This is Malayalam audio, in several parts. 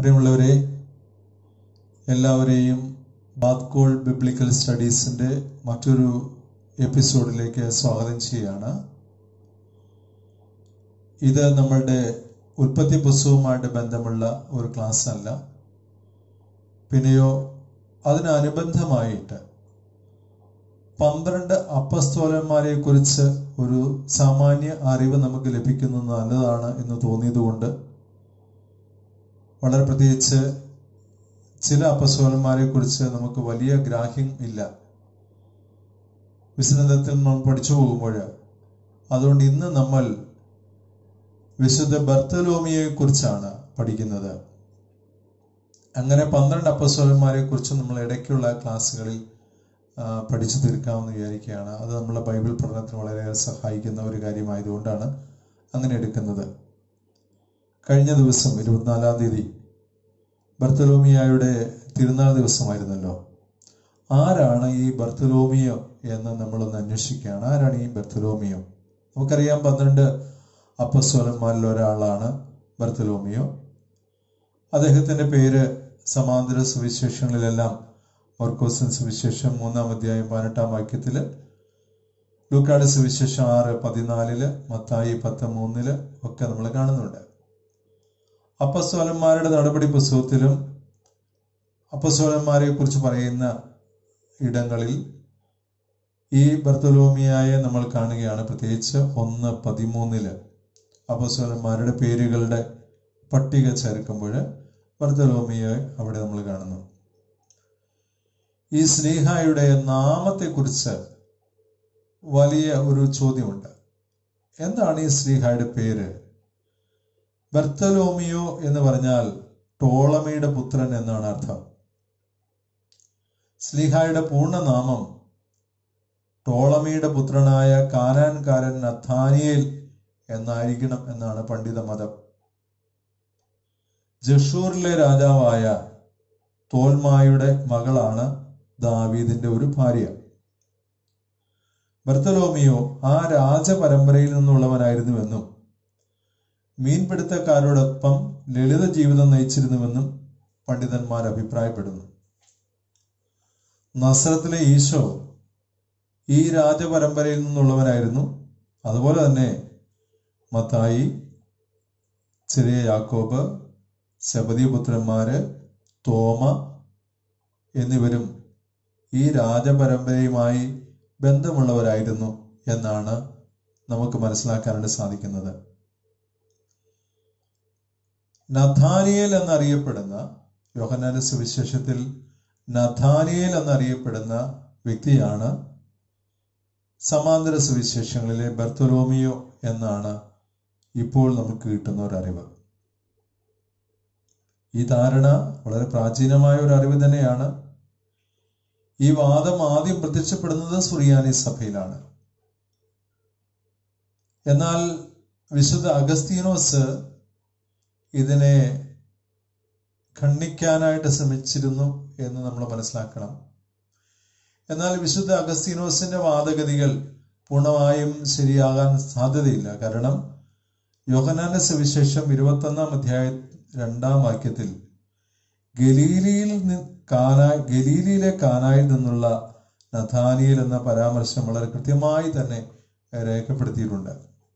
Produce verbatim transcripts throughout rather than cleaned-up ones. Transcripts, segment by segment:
പ്രിയമുള്ളവരെ, എല്ലാവരെയും ബാത്കോൾ ബിബ്ലിക്കൽ സ്റ്റഡീസിൻ്റെ മറ്റൊരു എപ്പിസോഡിലേക്ക് സ്വാഗതം ചെയ്യുകയാണ്. ഇത് നമ്മളുടെ ഉൽപ്പത്തി പുസ്തകവുമായിട്ട് ബന്ധമുള്ള ഒരു ക്ലാസ് അല്ല, പിന്നെയോ അതിനനുബന്ധമായിട്ട് പന്ത്രണ്ട് അപ്പസ്തോലന്മാരെ കുറിച്ച് ഒരു സാമാന്യ അറിവ് നമുക്ക് ലഭിക്കുന്നത് നല്ലതാണ് എന്ന് തോന്നിയതുകൊണ്ട്, വളരെ പ്രത്യേകിച്ച് ചില അപ്പസ്തോലന്മാരെ കുറിച്ച് നമുക്ക് വലിയ ഗ്രാഹ്യം ഇല്ല വിശുദ്ധത്തിൽ നമ്മൾ പഠിച്ചു പോകുമ്പോൾ. അതുകൊണ്ട് ഇന്ന് നമ്മൾ വിശുദ്ധ ബർത്തലോമിയെ കുറിച്ചാണ് പഠിക്കുന്നത്. അങ്ങനെ പന്ത്രണ്ട് അപ്പസ്തോലന്മാരെ കുറിച്ച് നമ്മൾ ഇടയ്ക്കുള്ള ക്ലാസ്സുകളിൽ പഠിച്ചു തീർക്കാമെന്ന് വിചാരിക്കുകയാണ്. അത് നമ്മളെ ബൈബിൾ പഠനത്തിന് വളരെയേറെ സഹായിക്കുന്ന ഒരു കാര്യമായതുകൊണ്ടാണ് അങ്ങനെ എടുക്കുന്നത്. കഴിഞ്ഞ ദിവസം ഇരുപത്തിനാലാം തീയതി ബർത്തലോമിയായുടെ തിരുനാൾ ദിവസമായിരുന്നല്ലോ. ആരാണ് ഈ ബർത്തലോമിയോ എന്ന് നമ്മളൊന്ന് അന്വേഷിക്കുകയാണ്. ആരാണ് ഈ ബർത്തലോമിയോ? നമുക്കറിയാം, പന്ത്രണ്ട് അപ്പസ്തോലന്മാരിൽ ഒരാളാണ് ബർത്തലോമിയോ. അദ്ദേഹത്തിന്റെ പേര് സമാന്തര സുവിശേഷങ്ങളിലെല്ലാം, മർക്കോസിൻ സുവിശേഷം മൂന്നാം അധ്യായം പതിനെട്ടാം വാക്യത്തില്, ലൂക്കായുടെ സുവിശേഷം ആറ് പതിനാലില്, മത്തായി പത്ത് മൂന്നില് ഒക്കെ നമ്മൾ കാണുന്നുണ്ട്. അപ്പസ്തോലന്മാരുടെ നടപടി പുസ്തകത്തിലും അപ്പസ്തോലന്മാരെ കുറിച്ച് പറയുന്ന ഇടങ്ങളിൽ ഈ ബർത്തലോമിയായെ നമ്മൾ കാണുകയാണ്. പ്രത്യേകിച്ച് ഒന്ന് പതിമൂന്നില് അപ്പസ്തോലന്മാരുടെ പേരുകളുടെ പട്ടിക ചേർക്കുമ്പോൾ ബർത്തലോമിയെ അവിടെ നമ്മൾ കാണുന്നു. ഈ സ്ലീഹായുടെ നാമത്തെക്കുറിച്ച് വലിയ ഒരു ചോദ്യമുണ്ട്. എന്താണ് ഈ സ്ലീഹായുടെ പേര്? ബർത്തലോമിയോ എന്ന് പറഞ്ഞാൽ ടോളമിയുടെ പുത്രൻ എന്നാണ് അർത്ഥം. സ്ലീഹായുടെ പൂർണ്ണനാമം ടോളമിയുടെ പുത്രനായ കാനാൻകാരൻ നഥാനിയേൽ എന്നായിരിക്കണം എന്നാണ് പണ്ഡിത മതം. ജഷൂറിലെ രാജാവായ തോൽമായുടെ മകളാണ് ദാവീദിന്റെ ഒരു ഭാര്യ. ബർത്തലോമിയോ ആ രാജപരമ്പരയിൽ നിന്നുള്ളവനായിരുന്നുവെന്നും മീൻപിടുത്തക്കാരോടൊപ്പം ലളിത ജീവിതം നയിച്ചിരുന്നുവെന്നും പണ്ഡിതന്മാർ അഭിപ്രായപ്പെടുന്നു. നസ്രത്തിലെ ഈശോ ഈ രാജപരമ്പരയിൽ നിന്നുള്ളവനായിരുന്നു. അതുപോലെ തന്നെ മത്തായി, ചെറിയ യാക്കോബ്, സെബദിപുത്രന്മാര്, തോമ എന്നിവരും ഈ രാജപരമ്പരയുമായി ബന്ധമുള്ളവരായിരുന്നു എന്നാണ് നമുക്ക് മനസ്സിലാക്കാനായിട്ട് സാധിക്കുന്നത്. നഥാനിയേൽ എന്നറിയപ്പെടുന്ന, യോഹന്നാന്റെ സുവിശേഷത്തിൽ നഥാനിയേൽ എന്നറിയപ്പെടുന്ന വ്യക്തിയാണ് സമാന്തര സുവിശേഷങ്ങളിലെ ബർത്തലോമിയോ എന്നാണ് ഇപ്പോൾ നമുക്ക് കിട്ടുന്ന ഒരു അറിവ്. ഈ ധാരണ വളരെ പ്രാചീനമായ ഒരു അറിവ് തന്നെയാണ്. ഈ വാദം ആദ്യം പ്രത്യക്ഷപ്പെടുന്നത് സുറിയാനി സഭയിലാണ്. എന്നാൽ വിശുദ്ധ അഗസ്തീനോസ് ഇതിനെ ഖണ്ഡിക്കാനായിട്ട് ശ്രമിച്ചിരുന്നു എന്ന് നമ്മൾ മനസ്സിലാക്കണം. എന്നാൽ വിശുദ്ധ അഗസ്തീനോസിന്റെ വാദഗതികൾ പൂർണ്ണമായും ശരിയാകാൻ സാധ്യതയില്ല. കാരണം യോഹന്നാന്റെ സുവിശേഷം ഇരുപത്തി ഒന്നാം അധ്യായ രണ്ടാം വാക്യത്തിൽ ഗലീലിയിൽ കാനാ ഗലീലിയിലെ കാനായിൽ നിന്നുള്ള നഥാനിയേൽ എന്ന പരാമർശം വളരെ കൃത്യമായി തന്നെ രേഖപ്പെടുത്തിയിട്ടുണ്ട്.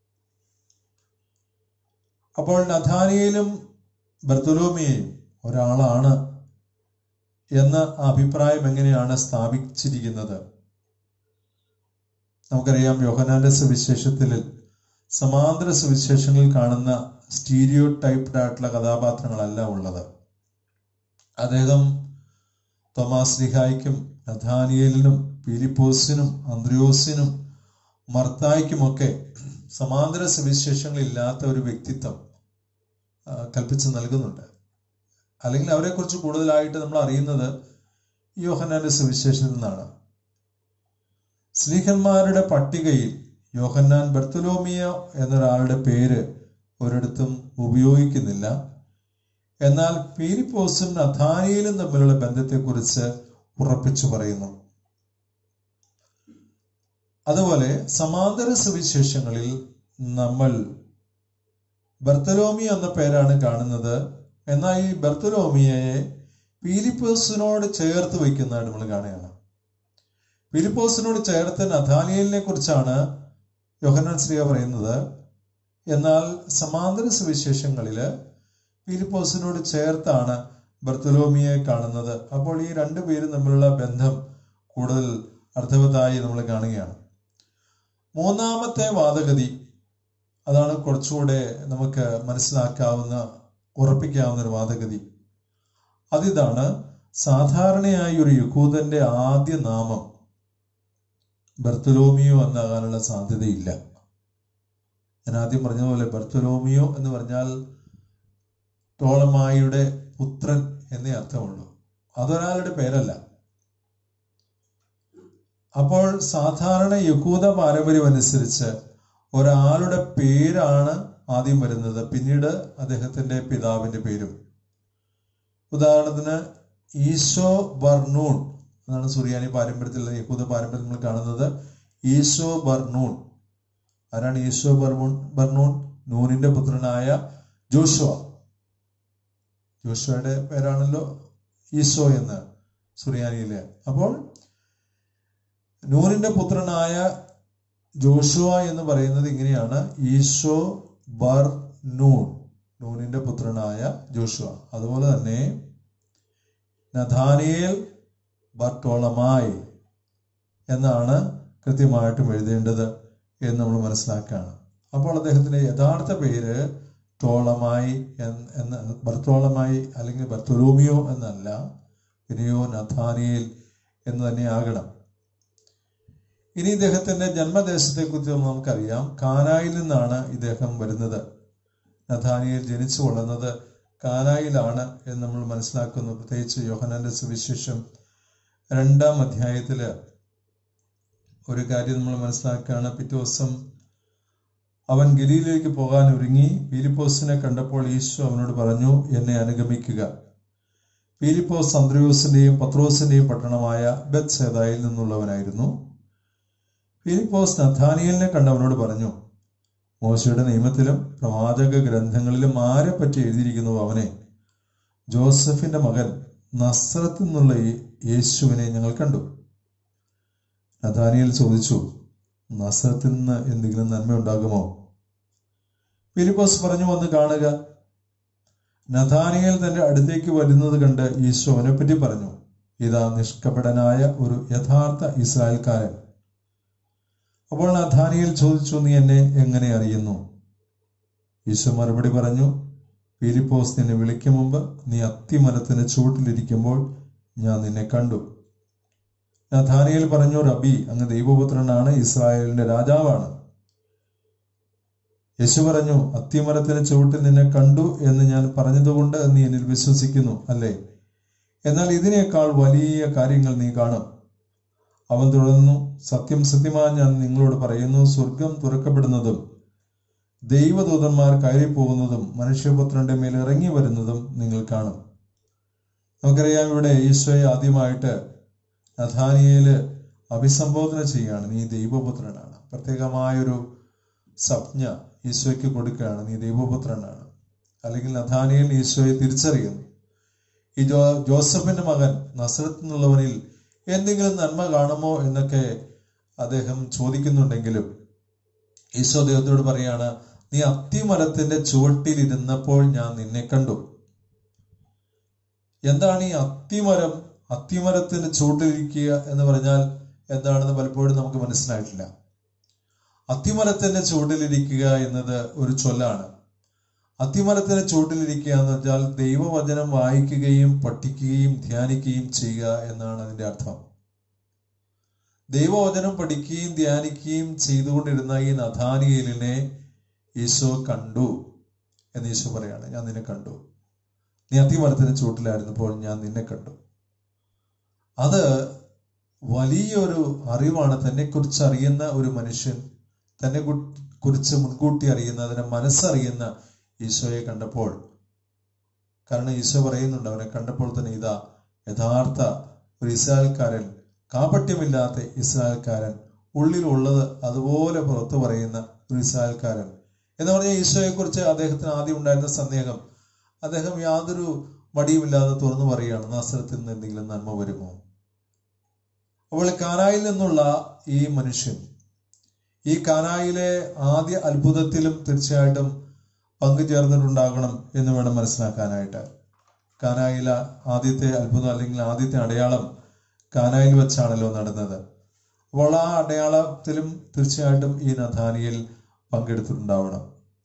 അപ്പോൾ നഥാനിയേലും ബർത്തലോമിയയും ഒരാളാണ് എന്ന അഭിപ്രായം എങ്ങനെയാണ് സ്ഥാപിച്ചിരിക്കുന്നത്? നമുക്കറിയാം, യോഹന്നാന്റെ സുവിശേഷത്തിൽ സമാന്തര സുവിശേഷങ്ങളിൽ കാണുന്ന സ്റ്റീരിയോ ടൈപ്ഡ് ആയിട്ടുള്ള കഥാപാത്രങ്ങളല്ല ഉള്ളത്. അദ്ദേഹം തോമാസ് ലീഹായ്ക്കും നഥാനിയേലിനും ഫിലിപ്പോസിനും അന്ത്രയോസിനും മർത്തായ്ക്കുമൊക്കെ സമാന്തര സുവിശേഷങ്ങളില്ലാത്ത ഒരു വ്യക്തിത്വം കൽപ്പിച്ച് നൽകുന്നുണ്ട്. അല്ലെങ്കിൽ അവരെ കുറിച്ച് കൂടുതലായിട്ട് നമ്മൾ അറിയുന്നത് യോഹന്നാന്റെ സുവിശേഷത്തിൽ നിന്നാണ്. സ്ലീഹന്മാരുടെ പട്ടികയിൽ യോഹന്നാൻ ബർത്തലോമിയോ എന്നൊരാളുടെ പേര് ഒരിടത്തും ഉപയോഗിക്കുന്നില്ല. എന്നാൽ ഫിലിപ്പോസും നഥാനിയേലും തമ്മിലുള്ള ബന്ധത്തെക്കുറിച്ച് ഉറപ്പിച്ചു പറയുന്നു. അതുപോലെ സമാന്തര സുവിശേഷങ്ങളിൽ നമ്മൾ ബർത്തലോമിയോ എന്ന പേരാണ് കാണുന്നത്. എന്നാൽ ഈ ബർത്തലോമിയയെ ഫിലിപ്പോസിനോട് ചേർത്ത് വയ്ക്കുന്നതായിട്ട് നമ്മൾ കാണുകയാണ്. ഫിലിപ്പോസിനോട് ചേർത്ത് നഥാനിയേലിനെ കുറിച്ചാണ് യോഹന്നാൻ ശ്ലീഹ പറയുന്നത്. എന്നാൽ സമാന്തര സുവിശേഷങ്ങളില് ഫിലിപ്പോസിനോട് ചേർത്താണ് ബർത്തലോമിയെ കാണുന്നത്. അപ്പോൾ ഈ രണ്ടു പേരും തമ്മിലുള്ള ബന്ധം കൂടുതൽ അർത്ഥവത്തായി നമ്മൾ കാണുകയാണ്. മൂന്നാമത്തെ വാദഗതി, അതാണ് കുറച്ചുകൂടെ നമുക്ക് മനസ്സിലാക്കാവുന്ന, ഉറപ്പിക്കാവുന്ന ഒരു വാദഗതി. അതിതാണ്, സാധാരണയായി ഒരു യഹൂദന്റെ ആദ്യ നാമം ബർത്തലോമിയോ എന്നാകാനുള്ള സാധ്യതയില്ല. ഞാൻ ആദ്യം പറഞ്ഞതുപോലെ ബർത്തലോമിയോ എന്ന് പറഞ്ഞാൽ ടോളമായിയുടെ പുത്രൻ എന്നേ അർത്ഥമുള്ളൂ, അതൊരാളുടെ പേരല്ല. അപ്പോൾ സാധാരണ യഹൂദ പാരമ്പര്യം അനുസരിച്ച് ഒരാളുടെ പേരാണ് ആദ്യം വരുന്നത്, പിന്നീട് അദ്ദേഹത്തിന്റെ പിതാവിന്റെ പേരും. ഉദാഹരണത്തിന് ഈശോ ബർനൂൺ എന്നാണ് സുറിയാനി പാരമ്പര്യത്തിൽ, യഹൂദ പാരമ്പര്യത്തിൽ നമ്മൾ കാണുന്നത്. ഈശോ ബർനൂൺ, ആരാണ് ഈശോ ബർമൂൺ ബർനൂൺ? നൂനിന്റെ പുത്രനായ ജോഷുവ. ജോഷുവയുടെ പേരാണല്ലോ ഈശോ എന്ന് സുറിയാനിയില്. അപ്പോൾ നൂനിന്റെ പുത്രനായ ജോഷുവ എന്ന് പറയുന്നത് ഇങ്ങനെയാണ്, ഈശോ ബർനൂൺ, നൂനിന്റെ പുത്രനായ ജോഷുവ. അതുപോലെ തന്നെ നഥാനിയേൽ ബർട്ടോളമായി എന്നാണ് കൃത്യമായിട്ടും എഴുതേണ്ടത് എന്ന് നമ്മൾ മനസ്സിലാക്കുകയാണ്. അപ്പോൾ അദ്ദേഹത്തിന്റെ യഥാർത്ഥ പേര് ടോളമായി എന്ന്, ബർത്തോളമായി അല്ലെങ്കിൽ ബർത്തലോമിയോ എന്നല്ല, പിന്നെയോ നഥാനിയേൽ എന്ന് തന്നെ ആകണം. ഇനി ഇദ്ദേഹത്തിന്റെ ജന്മദേശത്തെ കുറിച്ച് നമുക്കറിയാം. കാനായിൽ നിന്നാണ് ഇദ്ദേഹം വരുന്നത്. നഥാനിയേൽ ജനിച്ചു കൊള്ളുന്നത് കാനായിലാണ് എന്ന് നമ്മൾ മനസ്സിലാക്കുന്നു. പ്രത്യേകിച്ച് യോഹന്നാന്റെ സുവിശേഷം രണ്ടാം അധ്യായത്തില് ഒരു കാര്യം നമ്മൾ മനസ്സിലാക്കുകയാണ്. പിറ്റേ ദിവസം അവൻ ഗലീലയിലേക്ക് പോകാൻ ഒരുങ്ങി. ഫിലിപ്പോസിനെ കണ്ടപ്പോൾ ഈശോ അവനോട് പറഞ്ഞു, എന്നെ അനുഗമിക്കുക. ഫിലിപ്പോസ് അന്ത്രയോസിന്റെയും പത്രോസിന്റെയും പട്ടണമായ ബെത്സേദയിൽ നിന്നുള്ളവനായിരുന്നു. ഫിലിപ്പോസ് നഥാനിയേലിനെ കണ്ടവനോട് പറഞ്ഞു, മോശയുടെ നിയമത്തിലും പ്രവാചക ഗ്രന്ഥങ്ങളിലും ആരെ പറ്റി എഴുതിയിരിക്കുന്നു അവനെ, ജോസഫിന്റെ മകൻ നസ്രത്തിൽ നിന്നുള്ള യേശുവിനെ ഞങ്ങൾ കണ്ടു. നഥാനിയേൽ ചോദിച്ചു, നസ്രത്തിൽ നിന്ന് എന്തെങ്കിലും നന്മ ഉണ്ടാകുമോ? ഫിലിപ്പോസ് പറഞ്ഞു, വന്ന് കാണുക. നഥാനിയേൽ തന്റെ അടുത്തേക്ക് വരുന്നത് കണ്ട് ഈശോ അവനെ പറ്റി പറഞ്ഞു, ഇതാ നിഷ്കപടനായ ഒരു യഥാർത്ഥ ഇസ്രായേൽക്കാരൻ. അപ്പോൾ നഥാനിയേൽ ചോദിച്ചു, നീ എന്നെ എങ്ങനെ അറിയുന്നു? ഈശോ മറുപടി പറഞ്ഞു, ഫിലിപ്പോസ് നിന്നെ വിളിക്കും മുമ്പ് നീ അത്തിമരത്തിന് ചുവട്ടിലിരിക്കുമ്പോൾ ഞാൻ നിന്നെ കണ്ടു. നഥാനിയേൽ പറഞ്ഞു, റബി, അങ്ങ് ദൈവപുത്രനാണ്, ഇസ്രായേലിന്റെ രാജാവാണ്. യേശു പറഞ്ഞു, അത്തിമരത്തിന് ചുവട്ടിൽ നിന്നെ കണ്ടു എന്ന് ഞാൻ പറഞ്ഞതുകൊണ്ട് നീ എന്നിൽ വിശ്വസിക്കുന്നു അല്ലേ? എന്നാൽ ഇതിനേക്കാൾ വലിയ കാര്യങ്ങൾ നീ കാണും. അവൻ തുടർന്നു, സത്യം സത്യമായി ഞാൻ നിങ്ങളോട് പറയുന്നു, സ്വർഗം തുറക്കപ്പെടുന്നതും ദൈവദൂതന്മാർ കയറിപ്പോകുന്നതും മനുഷ്യപുത്രന്റെ മേൽ ഇറങ്ങി വരുന്നതും നിങ്ങൾ കാണും. നമുക്കറിയാം, ഇവിടെ ഈശോയെ ആദ്യമായിട്ട് നഥാനിയേല് അഭിസംബോധന ചെയ്യാണ്, നീ ദൈവപുത്രനാണ്. പ്രത്യേകമായൊരു സംജ്ഞ ഈശോയ്ക്ക് കൊടുക്കുകയാണ്, നീ ദൈവപുത്രനാണ്. അല്ലെങ്കിൽ നഥാനിയേൽ ഈശോയെ തിരിച്ചറിയുന്നു. ഈ ജോ ജോസഫിന്റെ മകൻ നസ്രത്തിൽ നിന്നുള്ളവനിൽ എന്തെങ്കിലും നന്മ കാണുമോ എന്നൊക്കെ അദ്ദേഹം ചോദിക്കുന്നുണ്ടെങ്കിലും ഈശോ ദൈവത്തോട് പറയാണ്, നീ അത്തിമരത്തിന്റെ ചുവട്ടിൽ ഇരുന്നപ്പോൾ ഞാൻ നിന്നെ കണ്ടു. എന്താണ് ഈ അത്തിമരം? അത്തിമരത്തിന്റെ ചുവട്ടിലിരിക്കുക എന്ന് പറഞ്ഞാൽ എന്താണെന്ന് പലപ്പോഴും നമുക്ക് മനസ്സിലായിട്ടില്ല. അത്തിമരത്തിന്റെ ചുവട്ടിലിരിക്കുക എന്നത് ഒരു ചൊല്ലാണ്. അത്തിമരത്തിന്റെ ചുവട്ടിലിരിക്കുക എന്ന് വെച്ചാൽ ദൈവവചനം വായിക്കുകയും പഠിക്കുകയും ധ്യാനിക്കുകയും ചെയ്യുക എന്നാണ് അതിന്റെ അർത്ഥം. ദൈവവചനം പഠിക്കുകയും ധ്യാനിക്കുകയും ചെയ്തുകൊണ്ടിരുന്ന ഈ നഥാനിയേലിനെ ഈശോ കണ്ടു എന്ന് ഈശോ പറയാണ്, ഞാൻ നിന്നെ കണ്ടു. നീ അത്തിമരത്തിന്റെ ചുവട്ടിലായിരുന്നപ്പോൾ ഞാൻ നിന്നെ കണ്ടു. അത് വലിയൊരു അറിവാണ്. തന്നെ കുറിച്ച് അറിയുന്ന ഒരു മനുഷ്യൻ, തന്നെ കുറിച്ച് മുൻകൂട്ടി അറിയുന്ന, അതിനെ മനസ്സറിയുന്ന ഈശോയെ കണ്ടപ്പോൾ, കാരണം ഈശോ പറയുന്നുണ്ട്, അവനെ കണ്ടപ്പോൾ തന്നെ ഇതാ യഥാർത്ഥ ഒരു ഇസ്രായേൽക്കാരൻ, കാപട്യമില്ലാത്ത ഇസ്രായേൽക്കാരൻ, ഉള്ളിലുള്ളത് അതുപോലെ പുറത്തു പറയുന്ന ഒരു ഇസ്രായേൽക്കാരൻ എന്ന് പറഞ്ഞാൽ ഈശോയെ കുറിച്ച് അദ്ദേഹത്തിന് ആദ്യം ഉണ്ടായിരുന്ന സന്ദേഹം അദ്ദേഹം യാതൊരു മടിയുമില്ലാതെ തുറന്നു പറയുകയാണ്, നാസറത്തിൽ നിന്ന് എന്തെങ്കിലും നന്മ വരുമോ? അപ്പോൾ കാനായിൽ നിന്നുള്ള ഈ മനുഷ്യൻ ഈ കാനായിലെ ആദ്യ അത്ഭുതത്തിലും തീർച്ചയായിട്ടും പങ്കുചേർന്നിട്ടുണ്ടാകണം എന്ന് വേണം മനസ്സിലാക്കാനായിട്ട്. കാനായിലെ ആദ്യത്തെ അത്ഭുതം അല്ലെങ്കിൽ ആദ്യത്തെ അടയാളം കാനായിൽ വെച്ചാണല്ലോ നടന്നത്. അപ്പോൾ ആ അടയാളത്തിലും തീർച്ചയായിട്ടും ഈ നഥാനിയേൽ പങ്കെടുത്തിട്ടുണ്ടാവണം.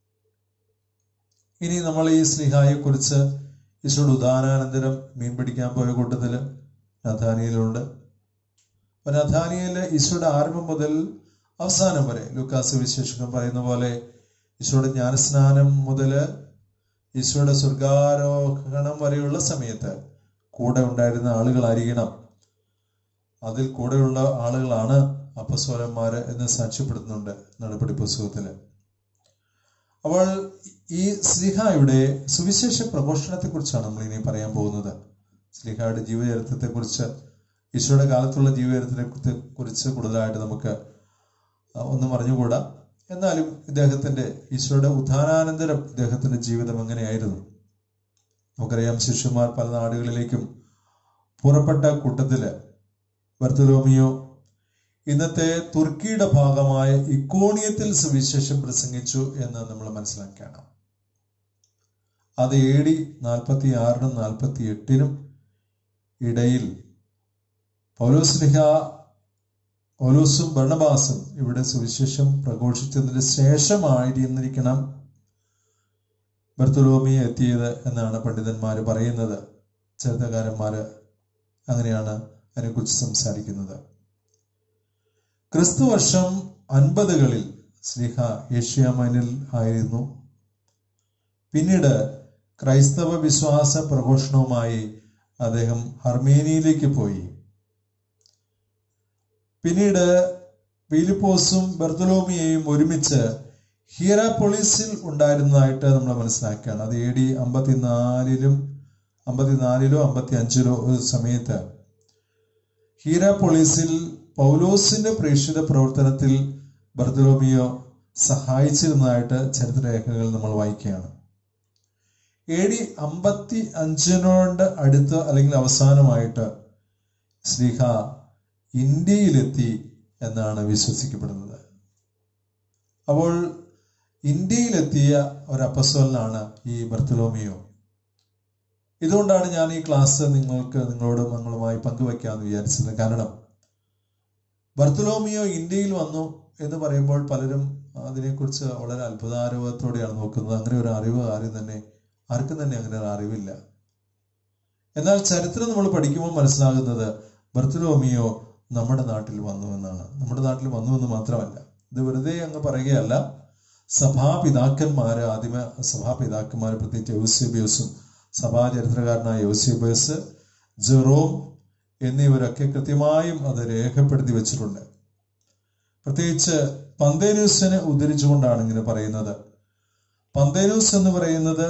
ഇനി നമ്മൾ ഈ സ്ലീഹായെ കുറിച്ച് ഈശോയുടെ ഉദാനാനന്തരം മീൻ പിടിക്കാൻ പോയ കൂട്ടത്തിൽ നഥാനിയേലുണ്ട്. അപ്പൊ നഥാനിയേല് ഈശോയുടെ ആരംഭം മുതൽ അവസാനം വരെ ലൂക്കാസ് വിശേഷകം പറയുന്ന പോലെ ഈശോയുടെ ജ്ഞാനസ്നാനം മുതൽ ഈശോയുടെ സ്വർഗാരോഹണം വരെയുള്ള സമയത്ത് കൂടെ ഉണ്ടായിരുന്ന ആളുകളായിരിക്കണം. അതിൽ കൂടെയുള്ള ആളുകളാണ് അപ്പസ്തോലന്മാര് എന്ന് സാക്ഷ്യപ്പെടുത്തുന്നുണ്ട് നടപടി പുസ്തകത്തില്. അപ്പോൾ ഈ സ്ലീഹായുടെ സുവിശേഷ പ്രഘോഷണത്തെ കുറിച്ചാണ് നമ്മൾ ഇനി പറയാൻ പോകുന്നത്. സ്ലീഹായുടെ ജീവചരിത്രത്തെ കുറിച്ച്, ഈശോയുടെ കാലത്തുള്ള ജീവചരിത്രത്തെ കുറിച്ച് കൂടുതലായിട്ട് നമുക്ക് ഒന്നും അറിഞ്ഞുകൂടാ. എന്നാലും ഇദ്ദേഹത്തിന്റെ ഈശോയുടെ ഉത്ഥാനാനന്തരം ഇദ്ദേഹത്തിന്റെ ജീവിതം എങ്ങനെയായിരുന്നു നമുക്കറിയാം. ശിഷ്യന്മാർ പല നാടുകളിലേക്കും പുറപ്പെട്ട കൂട്ടത്തില് ബർത്തലോമിയോ ഇന്നത്തെ തുർക്കിയുടെ ഭാഗമായ ഇക്കോണിയത്തിൽ സുവിശേഷം പ്രസംഗിച്ചു എന്ന് നമ്മൾ മനസ്സിലാക്കണം. അത് എ ഡി നാൽപ്പത്തി ആറിനും നാൽപ്പത്തി എട്ടിനും ഇടയിൽ പൗലോസ്ലിഹ പൗലോസും ബർണബാസും ഇവിടെ സുവിശേഷം പ്രഘോഷിച്ചതിന് ശേഷമായിരുന്നിരിക്കണം ബർത്തലോമിയോ എത്തിയത് എന്നാണ് പണ്ഡിതന്മാര് പറയുന്നത്. ചരിത്രകാരന്മാര് അങ്ങനെയാണ് അതിനെക്കുറിച്ച് സംസാരിക്കുന്നത്. ക്രിസ്തു വർഷം അൻപതുകളിൽ സ്ലീഹ ഏഷ്യ മൈനറിൽ ആയിരുന്നു. പിന്നീട് ക്രൈസ്തവ വിശ്വാസ പ്രഘോഷണവുമായി അദ്ദേഹം അർമേനിയയിലേക്ക് പോയി. പിന്നീട് ഫിലിപ്പോസും ബർത്തലോമിയയും ഒരുമിച്ച് ഹിയറാപോളിസിൽ ഉണ്ടായിരുന്നതായിട്ട് നമ്മൾ മനസ്സിലാക്കുകയാണ്. അത് എ ഡി അമ്പത്തിനാലിലും അമ്പത്തിനാലിലോ അമ്പത്തി അഞ്ചിലോ ഒരു സമയത്ത് ഹിയറാപോളിസിൽ പൗലോസിന്റെ പ്രേക്ഷിത പ്രവർത്തനത്തിൽ ബർത്തലോമിയോ സഹായിച്ചിരുന്നതായിട്ട് ചരിത്രരേഖകൾ നമ്മൾ വായിക്കുകയാണ്. എ ഡി അമ്പത്തി അഞ്ചിനോട് അടുത്ത് അല്ലെങ്കിൽ അവസാനമായിട്ട് സ്ലീഹ ഇന്ത്യയിലെത്തി എന്നാണ് വിശ്വസിക്കപ്പെടുന്നത്. അപ്പോൾ ഇന്ത്യയിലെത്തിയ ഒരു അപ്പസ്തോലനാണ് ഈ ബർത്തലോമിയോ. ഇതുകൊണ്ടാണ് ഞാൻ ഈ ക്ലാസ് നിങ്ങൾക്ക് നിങ്ങളോട് നിങ്ങളുമായി പങ്കുവയ്ക്കാമെന്ന് വിചാരിച്ചത്. കാരണം ബർത്തലോമിയോ ഇന്ത്യയിൽ വന്നു എന്ന് പറയുമ്പോൾ പലരും അതിനെക്കുറിച്ച് വളരെ അത്ഭുതാരൂപത്തോടെയാണ് നോക്കുന്നത്. അങ്ങനെ ഒരു അറിവ് ആരും തന്നെ ആർക്കും തന്നെ അങ്ങനെ ഒരു അറിവില്ല. എന്നാൽ ചരിത്രം നമ്മൾ പഠിക്കുമ്പോൾ മനസ്സിലാകുന്നത് ബർത്തലോമിയോ നമ്മുടെ നാട്ടിൽ വന്നു എന്നാണ്. നമ്മുടെ നാട്ടിൽ വന്നു എന്ന് മാത്രമല്ല, ഇത് വെറുതെ അങ്ങ് പറയുകയല്ല. സഭാപിതാക്കന്മാര് ആദിമ സഭാപിതാക്കന്മാര് പ്രത്യേകിച്ച് യൂസേബിയോസും സഭാ ചരിത്രകാരനായ യൂസേബിയോസ്, ജെറോം എന്നിവരൊക്കെ കൃത്യമായും അത് രേഖപ്പെടുത്തി വെച്ചിട്ടുണ്ട്. പ്രത്യേകിച്ച് പന്തേനൂസിനെ ഉദ്ധരിച്ചുകൊണ്ടാണ് ഇങ്ങനെ പറയുന്നത്. പന്തേനൂസ് എന്ന് പറയുന്നത്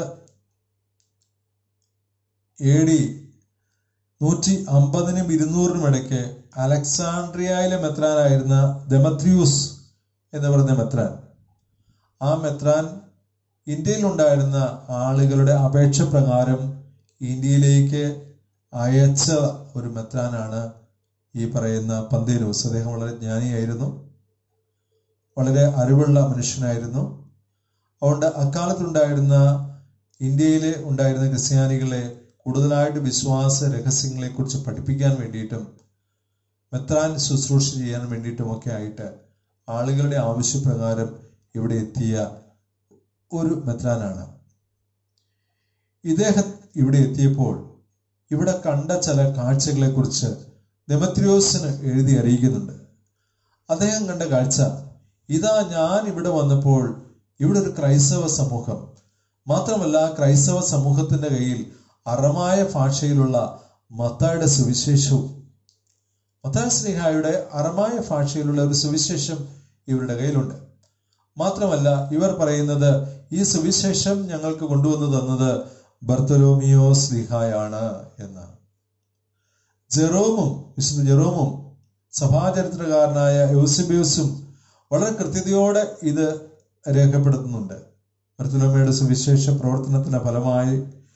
എ ഡി നൂറ്റി അമ്പതിനും ഇരുന്നൂറിനും ഇടയ്ക്ക് അലക്സാണ്ട്രിയയിലെ മെത്രാനായിരുന്ന ദെമത്രിയൂസ് എന്ന് പറയുന്ന മെത്രാൻ, ആ മെത്രാൻ ഇന്ത്യയിൽ ഉണ്ടായിരുന്ന ആളുകളുടെ അപേക്ഷ പ്രകാരം ഇന്ത്യയിലേക്ക് അയച്ച ഒരു മെത്രാനാണ് ഈ പറയുന്ന പന്തേനൂസ്. അദ്ദേഹം വളരെ ജ്ഞാനിയായിരുന്നു, വളരെ അറിവുള്ള മനുഷ്യനായിരുന്നു. അതുകൊണ്ട് അക്കാലത്തുണ്ടായിരുന്ന ഇന്ത്യയിൽ ഉണ്ടായിരുന്ന ക്രിസ്ത്യാനികളെ കൂടുതലായിട്ട് വിശ്വാസ രഹസ്യങ്ങളെ കുറിച്ച് പഠിപ്പിക്കാൻ വേണ്ടിയിട്ടും മെത്രാൻ ശുശ്രൂഷ ചെയ്യാൻ വേണ്ടിയിട്ടുമൊക്കെ ആയിട്ട് ആളുകളുടെ ആവശ്യപ്രകാരം ഇവിടെ എത്തിയ ഒരു മെത്രാനാണ്. ഇദ്ദേഹം ഇവിടെ എത്തിയപ്പോൾ ഇവിടെ കണ്ട ചില കാഴ്ചകളെ കുറിച്ച് ദെമത്രിയോസിന് എഴുതി അറിയിക്കുന്നുണ്ട്. അദ്ദേഹം കണ്ട കാഴ്ച, ഇതാ ഞാൻ ഇവിടെ വന്നപ്പോൾ ഇവിടെ ഒരു ക്രൈസ്തവ സമൂഹം, മാത്രമല്ല ക്രൈസ്തവ സമൂഹത്തിന്റെ കയ്യിൽ അറമായ ഭാഷയിലുള്ള മത്തായിയുടെ സുവിശേഷവും, മത്തായി സ്ലീഹായുടെ അറമായ ഭാഷയിലുള്ള ഒരു സുവിശേഷം ഇവരുടെ കയ്യിലുണ്ട്. മാത്രമല്ല ഇവർ പറയുന്നത് ഈ സുവിശേഷം ഞങ്ങൾക്ക് കൊണ്ടുവന്നു തന്നത് ബർത്തലോമിയോ സ്ലീഹായാണ് എന്നാണ്. ജെറോമും വിശുദ്ധ ജെറോമും സഭാചരിത്രകാരനായ യൂസേബിയോസും വളരെ കൃത്യതയോടെ ഇത് രേഖപ്പെടുത്തുന്നുണ്ട്. ബർത്തലോമിയോയുടെ സുവിശേഷ പ്രവർത്തനത്തിന്റെ ഫലമായി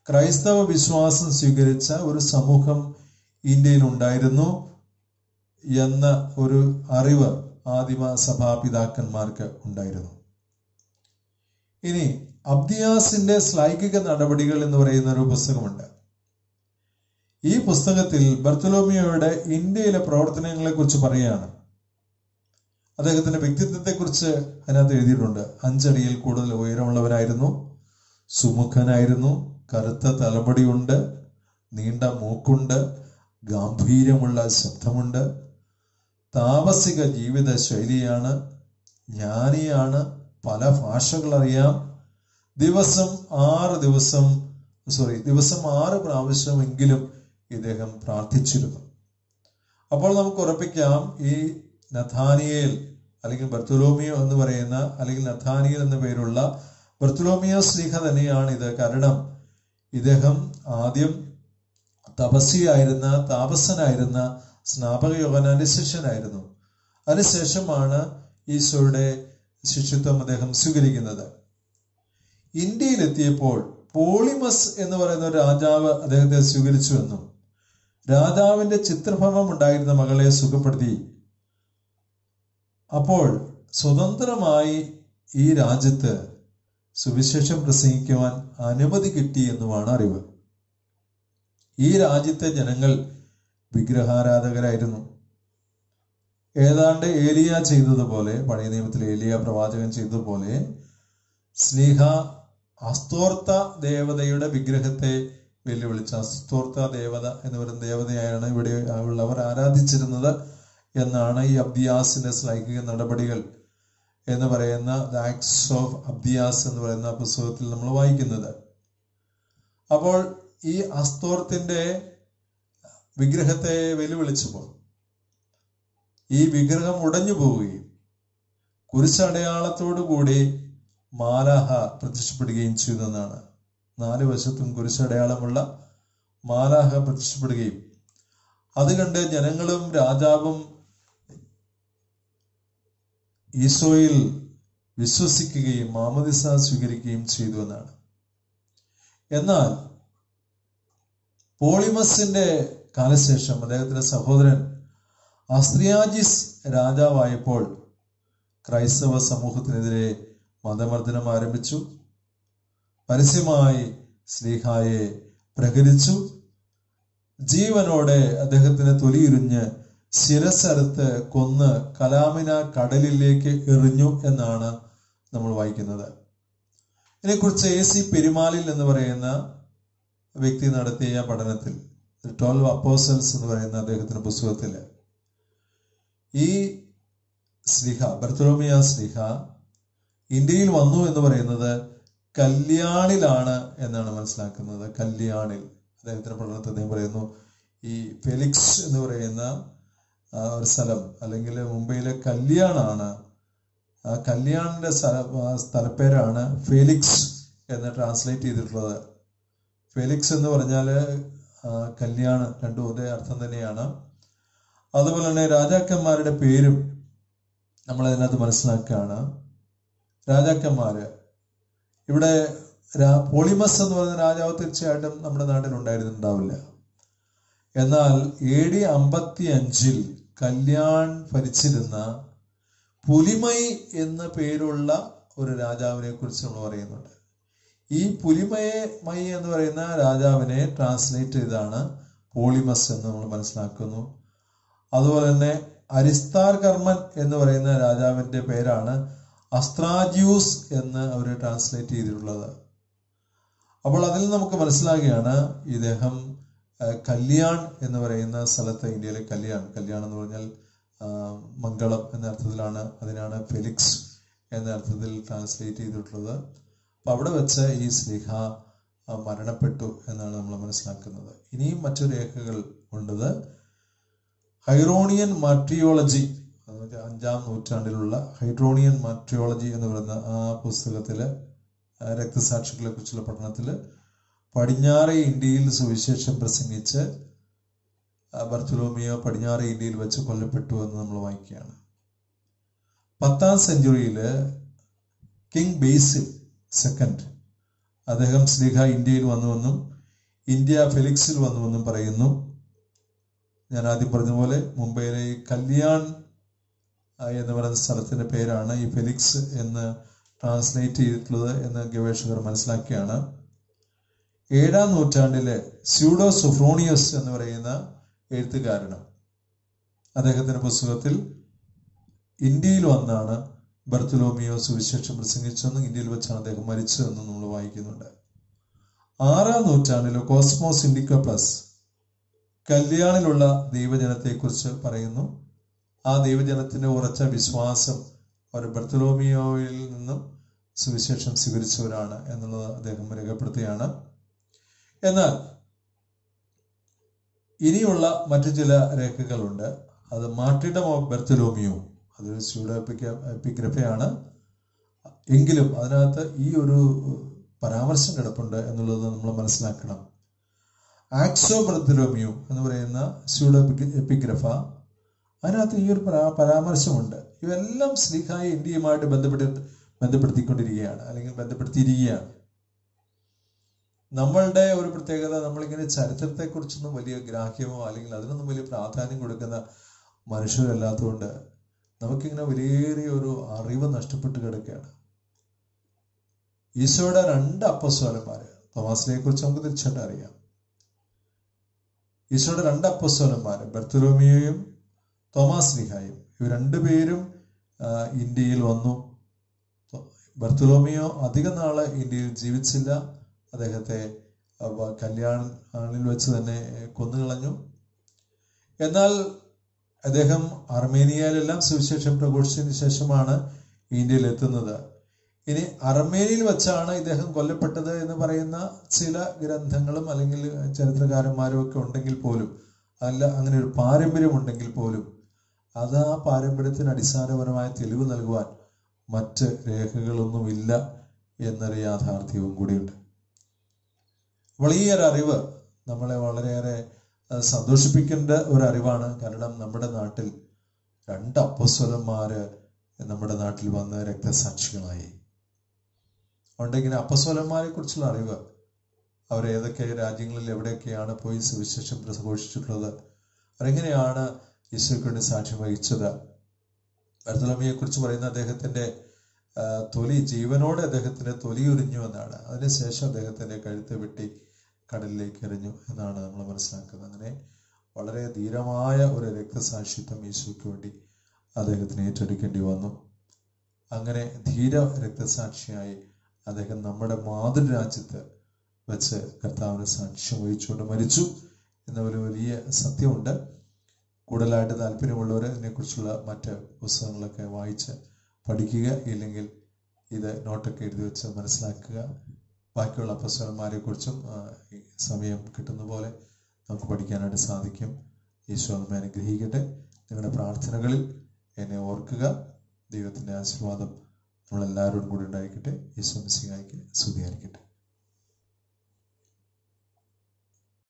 ക്രൈസ്തവ വിശ്വാസം സ്വീകരിച്ച ഒരു സമൂഹം ഇന്ത്യയിൽ ഉണ്ടായിരുന്നു എന്ന ഒരു അറിവ് ആദിമ സഭാപിതാക്കന്മാർക്ക് ഉണ്ടായിരുന്നു. ഇനി അബ്ദിയാസിന്റെ ശ്ലൈകിക നടപടികൾ എന്ന് പറയുന്ന ഒരു പുസ്തകമുണ്ട്. ഈ പുസ്തകത്തിൽ ബർത്തലോമിയോയുടെ ഇന്ത്യയിലെ പ്രവർത്തനങ്ങളെ കുറിച്ച് പറയുകയാണ്. അദ്ദേഹത്തിന്റെ വ്യക്തിത്വത്തെ കുറിച്ച് അതിനകത്ത് എഴുതിയിട്ടുണ്ട്. അഞ്ചടിയിൽ കൂടുതൽ ഉയരമുള്ളവനായിരുന്നു, സുമുഖനായിരുന്നു, കറുത്ത തലമുടിയുണ്ട്, നീണ്ട മൂക്കുണ്ട്, ഗാംഭീര്യമുള്ള ശബ്ദമുണ്ട്, താമസിക ജീവിത ശൈലിയാണ്, ജ്ഞാനിയാണ്, പല ഭാഷകൾ അറിയാം, ദിവസം ആറ് ദിവസം സോറി ദിവസം ആറ് പ്രാവശ്യമെങ്കിലും ഇദ്ദേഹം പ്രാർത്ഥിച്ചിരുന്നു. അപ്പോൾ നമുക്ക് ഉറപ്പിക്കാം ഈ നഥാനിയേൽ അല്ലെങ്കിൽ ബർത്തലോമിയോ എന്ന് പറയുന്ന അല്ലെങ്കിൽ നഥാനിയേൽ എന്ന പേരുള്ള ബർത്തലോമിയോ ശ്ലീഹ തന്നെയാണ് ഇത്. കാരണം ഇദ്ദേഹം ആദ്യം തപസ്വിയായിരുന്ന താപസനായിരുന്ന സ്നാപക യോഹന്നാന്റെ ശിഷ്യനായിരുന്നു. അതിനുശേഷമാണ് ഈശോയുടെ ശിഷ്യത്വം അദ്ദേഹം സ്വീകരിക്കുന്നത്. ഇന്ത്യയിലെത്തിയപ്പോൾ പോളിമസ് എന്ന് പറയുന്ന ഒരു രാജാവ് അദ്ദേഹത്തെ സ്വീകരിച്ചുവെന്നും രാജാവിന്റെ ചിത്രഭവം ഉണ്ടായിരുന്ന മകളെ സുഖപ്പെടുത്തി അപ്പോൾ സ്വതന്ത്രമായി ഈ രാജ്യത്ത് സുവിശേഷം പ്രസംഗിക്കുവാൻ അനുമതി കിട്ടി എന്നുമാണ് അറിവ്. ഈ രാജ്യത്തെ ജനങ്ങൾ വിഗ്രഹാരാധകരായിരുന്നു. ഏതാണ്ട് ഏലിയ ചെയ്തതുപോലെ, പഴയ നിയമത്തിലെ ഏലിയ പ്രവാചകൻ ചെയ്തതുപോലെ ശ്ലീഹ അസ്തോർത്ത ദേവതയുടെ വിഗ്രഹത്തെ വെല്ലുവിളിച്ച, അസ്തോർത്ത ദേവത എന്ന് പറയുന്ന ദേവതയാണ് ഇവിടെ ഉള്ളവർ ആരാധിച്ചിരുന്നത് എന്നാണ് ഈ അബ്ദിയാസിന്റെ ശ്ലൈകിക നടപടികൾ എന്ന് പറയുന്ന ദ ആക്ട്സ് ഓഫ് അബ്ദിയാസ് എന്ന് പറയുന്ന പുസ്തകത്തിൽ നമ്മൾ വായിക്കുന്നത്. അപ്പോൾ ഈ അസ്തോർത്തിന്റെ വിഗ്രഹത്തെ വെല്ലുവിളിച്ചപ്പോൾ ഈ വിഗ്രഹം ഉടഞ്ഞു പോവുകയും കുരിശടയാളത്തോടു കൂടി മാലാഹ പ്രത്യക്ഷപ്പെടുകയും ചെയ്തെന്നാണ്. നാല് വശത്തും കുരിശടയാളമുള്ള മാലാഹ പ്രത്യക്ഷപ്പെടുകയും അത് കണ്ട് ജനങ്ങളും രാജാവും ഈശോയിൽ വിശ്വസിക്കുകയും മാമോദിസ സ്വീകരിക്കുകയും ചെയ്തു എന്നാണ്. എന്നാൽ പോളിമസിന്റെ കാലശേഷം അദ്ദേഹത്തിന്റെ സഹോദരൻ അസ്ത്രിയാജിസ് രാജാവായപ്പോൾ ക്രൈസ്തവ സമൂഹത്തിനെതിരെ മതമർദ്ദനം ആരംഭിച്ചു. പരസ്യമായി ശ്ലീഹായെ പ്രഹരിച്ചു. ജീവനോടെ അദ്ദേഹത്തിന് തൊലിയുരിഞ്ഞ് ശിരസ്സറുത്ത് കൊന്ന് കലാമിന കടലിലേക്ക് എറിഞ്ഞു എന്നാണ് നമ്മൾ വായിക്കുന്നത്. ഇതിനെക്കുറിച്ച് എ സി പെരുമാലിൽ എന്ന് പറയുന്ന വ്യക്തി നടത്തിയ പഠനത്തിൽ ട്വൽവ് അപ്പോസൽസ് എന്ന് പറയുന്ന അദ്ദേഹത്തിന്റെ പുസ്തകത്തില് ഈ ശ്ലീഹ ബർത്തലോമിയ ശ്ലീഹ ഇന്ത്യയിൽ വന്നു എന്ന് പറയുന്നത് കല്യാണിലാണ് എന്നാണ് മനസ്സിലാക്കുന്നത്. കല്യാണിൽ അദ്ദേഹത്തിന്റെ പഠനത്തിൽ അദ്ദേഹം പറയുന്നു ഈ ഫെലിക്സ് എന്ന് പറയുന്ന ഒരു സ്ഥലം അല്ലെങ്കിൽ മുംബൈയിലെ കല്യാണാണ്. ആ കല്യാണിന്റെ സ്ഥല സ്ഥലപ്പേരാണ് ഫെലിക്സ് എന്ന് ട്രാൻസ്ലേറ്റ് ചെയ്തിട്ടുള്ളത്. ഫെലിക്സ് എന്ന് പറഞ്ഞാല് കല്യാണം, രണ്ടും ഒരേ അർത്ഥം തന്നെയാണ്. അതുപോലെ തന്നെ രാജാക്കന്മാരുടെ പേരും നമ്മൾ അതിനകത്ത് മനസ്സിലാക്കുകയാണ്. രാജാക്കന്മാര് ഇവിടെ പോളിമസ് എന്ന് പറയുന്ന രാജാവ് തീർച്ചയായിട്ടും നമ്മുടെ നാട്ടിൽ ഉണ്ടായിരുന്നുണ്ടാവില്ല. എന്നാൽ എ ഡി അമ്പത്തി അഞ്ചിൽ കല്യാൺ ഭരിച്ചിരുന്ന പുലിമൈ എന്ന പേരുള്ള ഒരു രാജാവിനെ കുറിച്ച് നമ്മൾ പറയുന്നുണ്ട്. ഈ പുലിമയെ മൈ എന്ന് പറയുന്ന രാജാവിനെ ട്രാൻസ്ലേറ്റ് ചെയ്താണ് പോളിമസ് എന്ന് നമ്മൾ മനസ്സിലാക്കുന്നു. അതുപോലെ തന്നെ അരിസ്താർ കർമ്മൻ എന്ന് പറയുന്ന രാജാവിന്റെ പേരാണ് അസ്ത്രാജ്യൂസ് എന്ന് അവർ ട്രാൻസ്ലേറ്റ് ചെയ്തിട്ടുള്ളത്. അപ്പോൾ അതിൽ നമുക്ക് മനസ്സിലാകുകയാണ് ഇദ്ദേഹം കല്യാൺ എന്ന് പറയുന്ന സ്ഥലത്ത്, ഇന്ത്യയിലെ കല്യാൺ കല്യാൺ എന്ന് പറഞ്ഞാൽ മംഗളം എന്ന അർത്ഥത്തിലാണ്, അതിനാണ് ഫെലിക്സ് എന്ന അർത്ഥത്തിൽ ട്രാൻസ്ലേറ്റ് ചെയ്തിട്ടുള്ളത്. അപ്പൊ അവിടെ വെച്ച് ഈ ശ്ലീഹ മരണപ്പെട്ടു എന്നാണ് നമ്മൾ മനസ്സിലാക്കുന്നത്. ഇനിയും മറ്റു രേഖകൾ ഉള്ളത് ഹൈറോണിയൻ മാട്രിയോളജി, അഞ്ചാം നൂറ്റാണ്ടിലുള്ള ഹൈഡ്രോണിയൻ മാട്രിയോളജി എന്ന് പറയുന്ന ആ പുസ്തകത്തില് രക്തസാക്ഷികളെ കുറിച്ചുള്ള പഠനത്തില് പടിഞ്ഞാറെ ഇന്ത്യയിൽ സുവിശേഷം പ്രസംഗിച്ച് ബർത്തലോമിയോ പടിഞ്ഞാറെ ഇന്ത്യയിൽ വെച്ച് കൊല്ലപ്പെട്ടു എന്ന് നമ്മൾ വായിക്കുകയാണ്. പത്താം സെഞ്ചുറിയില് കിങ് ബേസിൽ സെക്കൻഡ് അദ്ദേഹം ശ്ലീഹ ഇന്ത്യയിൽ വന്നുവെന്നും ഇന്ത്യ ഫെലിക്സിൽ വന്നു എന്നും പറയുന്നു. ഞാൻ ആദ്യം പറഞ്ഞതുപോലെ മുംബൈയിലെ ഈ കല്യാൺ എന്ന് പറയുന്ന സ്ഥലത്തിന്റെ പേരാണ് ഈ ഫെലിക്സ് എന്ന് ട്രാൻസ്ലേറ്റ് ചെയ്തിട്ടുള്ളത് എന്ന് ഗവേഷകർ മനസ്സിലാക്കിയാണ്. ഏഴാം നൂറ്റാണ്ടിലെ സ്യൂഡോ സുഫ്രോണിയസ് എന്ന് പറയുന്ന എഴുത്തുകാരനും അദ്ദേഹത്തിന്റെ പുസ്തകത്തിൽ ഇന്ത്യയിൽ വന്നാണ് ബർത്തലോമിയോ സുവിശേഷം പ്രസംഗിച്ചെന്നും ഇന്ത്യയിൽ വെച്ചാണ് അദ്ദേഹം മരിച്ചതെന്നും നമ്മൾ വായിക്കുന്നുണ്ട്. ആറാം നൂറ്റാണ്ടിലെ കോസ്മോസ് ഇൻഡിക്ക പ്ലസ് കല്യാണിലുള്ള ദൈവജനത്തെക്കുറിച്ച് പറയുന്നു. ആ ദൈവജനത്തിന്റെ ഉറച്ച വിശ്വാസം അവർ ബർത്തലോമിയോയിൽ നിന്നും സുവിശേഷം സ്വീകരിച്ചവരാണ് എന്നുള്ളത് അദ്ദേഹം രേഖപ്പെടുത്തുകയാണ്. എന്നാൽ ഇനിയുള്ള മറ്റു ചില രേഖകളുണ്ട്. അത് മാർട്ടിഡം ഓഫ് ബർത്തലോമിയോ, അതൊരു സ്യൂഡോ എപ്പിഗ്രഫയാണ്. എങ്കിലും അതിനകത്ത് ഈ ഒരു പരാമർശം കിടപ്പുണ്ട് എന്നുള്ളത് നമ്മൾ മനസ്സിലാക്കണം. ആക്സോ ബർത്തലോമിയോ എന്ന് പറയുന്ന സ്യൂഡോ എപ്പിഗ്രഫ, അതിനകത്ത് ഈ ഒരു പരാ പരാമർശമുണ്ട് ഇവയെല്ലാം ശ്ലീഹായെ ഇന്ത്യയുമായിട്ട് ബന്ധപ്പെട്ട് ബന്ധപ്പെടുത്തിക്കൊണ്ടിരിക്കുകയാണ് അല്ലെങ്കിൽ ബന്ധപ്പെടുത്തിയിരിക്കുകയാണ്. നമ്മളുടെ ഒരു പ്രത്യേകത, നമ്മളിങ്ങനെ ചരിത്രത്തെക്കുറിച്ചൊന്നും വലിയ ഗ്രാഹ്യമോ അല്ലെങ്കിൽ അതിനൊന്നും വലിയ പ്രാധാന്യം കൊടുക്കുന്ന മനുഷ്യരല്ലാത്തതുകൊണ്ട് നമുക്കിങ്ങനെ വലിയേറിയ ഒരു അറിവ് നഷ്ടപ്പെട്ട് കിടക്കുകയാണ്. ഈശോയുടെ രണ്ട് അപ്പസ്തോലന്മാര്, തോമാസിനെ കുറിച്ച് നമുക്ക് തീർച്ചയായിട്ടും അറിയാം. ഈശോയുടെ രണ്ട് അപ്പസ്തോലന്മാര് ബർത്തലോമിയോയും തോമാസ് ലീഹായും, ഇവർ രണ്ടുപേരും ഇന്ത്യയിൽ വന്നു. ബർത്തലോമിയോ അധിക നാള് ഇന്ത്യയിൽ ജീവിച്ചില്ല. അദ്ദേഹത്തെ കല്യാണിൽ വെച്ച് തന്നെ കൊന്നുകളഞ്ഞു. എന്നാൽ അദ്ദേഹം അർമേനിയയിലെല്ലാം സുവിശേഷം പ്രഘോഷിച്ചതിന് ശേഷമാണ് ഇന്ത്യയിൽ എത്തുന്നത്. ഇനി അർമേനിയയിൽ വെച്ചാണ് ഇദ്ദേഹം കൊല്ലപ്പെട്ടത് എന്ന് പറയുന്ന ചില ഗ്രന്ഥങ്ങളും അല്ലെങ്കിൽ ചരിത്രകാരന്മാരും ഒക്കെ ഉണ്ടെങ്കിൽ പോലും, അല്ല അങ്ങനെ ഒരു പാരമ്പര്യം ഉണ്ടെങ്കിൽ പോലും, അത് ആ പാരമ്പര്യത്തിന് അടിസ്ഥാനപരമായ തെളിവ് നൽകുവാൻ മറ്റ് രേഖകളൊന്നുമില്ല എന്നൊരു യാഥാർത്ഥ്യവും കൂടിയുണ്ട്. വലിയൊരു അറിവ് നമ്മളെ വളരെയേറെ സന്തോഷിപ്പിക്കേണ്ട ഒരു അറിവാണ്. കാരണം നമ്മുടെ നാട്ടിൽ രണ്ട് അപ്പസ്തോലന്മാര് നമ്മുടെ നാട്ടിൽ വന്ന് രക്തസാക്ഷികളായി. അതുകൊണ്ട് ഇങ്ങനെ അപ്പസ്തോലന്മാരെ കുറിച്ചുള്ള അറിവ്, അവർ ഏതൊക്കെ രാജ്യങ്ങളിൽ എവിടെയൊക്കെയാണ് പോയി സുവിശേഷം പ്രഘോഷിച്ചിട്ടുള്ളത്, അവരെങ്ങനെയാണ് ഈശോയ്ക്ക് വേണ്ടി സാക്ഷ്യം വഹിച്ചത്. ബർത്തലോമിയെ കുറിച്ച് പറയുന്ന അദ്ദേഹത്തിന്റെ തൊലി, ജീവനോടെ അദ്ദേഹത്തിന്റെ തൊലി ഉരിഞ്ഞു എന്നാണ്. അതിനുശേഷം അദ്ദേഹത്തിന്റെ കഴുത്ത് വെട്ടി കടലിലേക്ക് എറിഞ്ഞു എന്നാണ് നമ്മൾ മനസ്സിലാക്കുന്നത്. അങ്ങനെ വളരെ ധീരമായ ഒരു രക്തസാക്ഷിത്വം ഈശോയ്ക്ക് വേണ്ടി അദ്ദേഹത്തിന് ഏറ്റെടുക്കേണ്ടി വന്നു. അങ്ങനെ ധീര രക്തസാക്ഷിയായി അദ്ദേഹം നമ്മുടെ മാതൃരാജ്യത്ത് വെച്ച് കർത്താവിന് സാക്ഷ്യം വഹിച്ചുകൊണ്ട് മരിച്ചു എന്ന ഒരു വലിയ സത്യമുണ്ട്. കൂടുതലായിട്ട് താല്പര്യമുള്ളവർ ഇതിനെക്കുറിച്ചുള്ള മറ്റ് പുസ്തകങ്ങളൊക്കെ വായിച്ച് പഠിക്കുക, ഇല്ലെങ്കിൽ ഇത് നോട്ടൊക്കെ എഴുതി വെച്ച് മനസ്സിലാക്കുക. ബാക്കിയുള്ള അപ്പസ്തോലന്മാരെ കുറിച്ചും സമയം കിട്ടുന്ന പോലെ നമുക്ക് പഠിക്കാനായിട്ട് സാധിക്കും. ഈശോ നമ്മെ അനുഗ്രഹിക്കട്ടെ. നിങ്ങളുടെ പ്രാർത്ഥനകളിൽ എന്നെ ഓർക്കുക. ദൈവത്തിൻ്റെ ആശീർവാദം നമ്മളെല്ലാവരോടും കൂടി ഉണ്ടായിരിക്കട്ടെ. ഈശോ മിശിഹായ്ക്ക് സ്തുതിയായിരിക്കട്ടെ.